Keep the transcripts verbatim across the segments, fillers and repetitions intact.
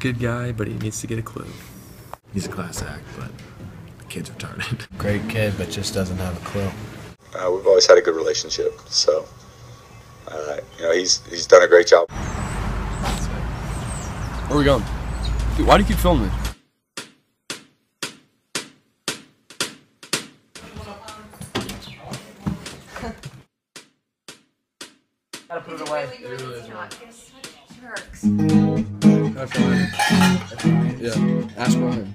good guy, but he needs to get a clue. He's a class act, but the kid's retarded. Great kid, but just doesn't have a clue. Uh, we've always had a good relationship, so uh, you know he's he's done a great job. Where are we going? Dude, why do you keep filming me? Gotta put it away. It really is not. They're such jerks. That's fine. Yeah, ask Ryan.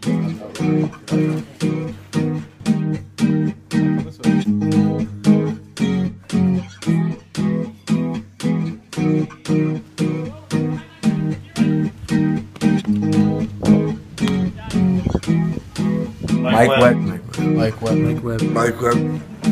Mike Webb. Mike Webb. Mike Webb. Mike Webb.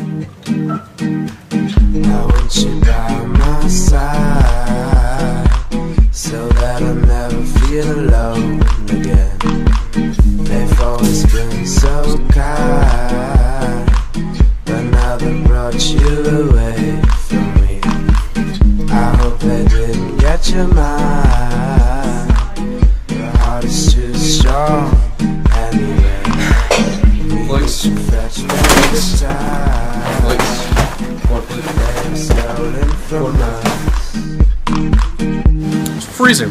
I want you by my side, so that I'll never feel alone again. They've always been so kind, but now they brought you away from me. I hope they didn't get your mind. Your heart is too strong anyway. Please. Fetch back this time. Please. Stolen from us. It's freezing.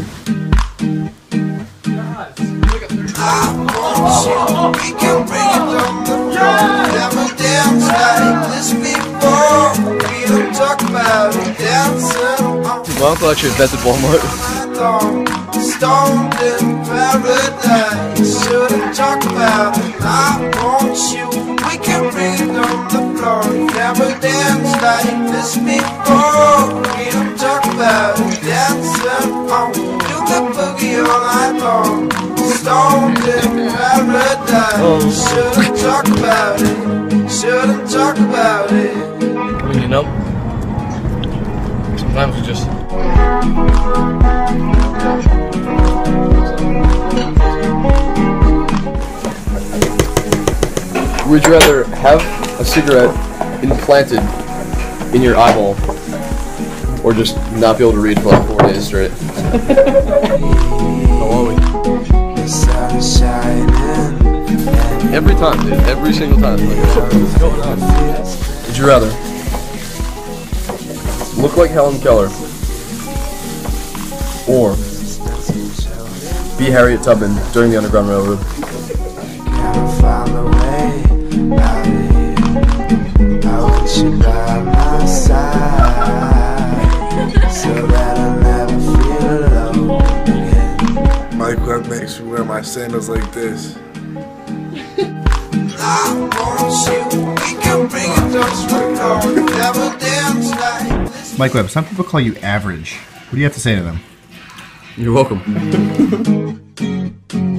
I want you, we can bring it on the floor. Never dance like this before. We don't talk about it, dancing on My uncle actually invented Walmart. stoned in paradise. Shouldn't talk about it. I want you, we can bring it on the floor. Never dance like this before. We don't talk about it, dancing on. Do the boogie all night long. Stoned in paradise. Shouldn't talk about it. Shouldn't talk about it. I mean, you know, sometimes we just... Would you rather have a cigarette implanted in your eyeball, or just not be able to read for like four days straight? How are we? The sun is shining. Every time, dude. Every single time. Like, what's going on? Would you rather look like Helen Keller, or be Harriet Tubman during the Underground Railroad? Gotta find a way out of here. I want you by my side, so that I'll never feel alone again. Mike Webb makes me wear my sandals like this. I want you, we can bring it up straight on. Never dance like this. Mike Webb, some people call you average. What do you have to say to them? You're welcome.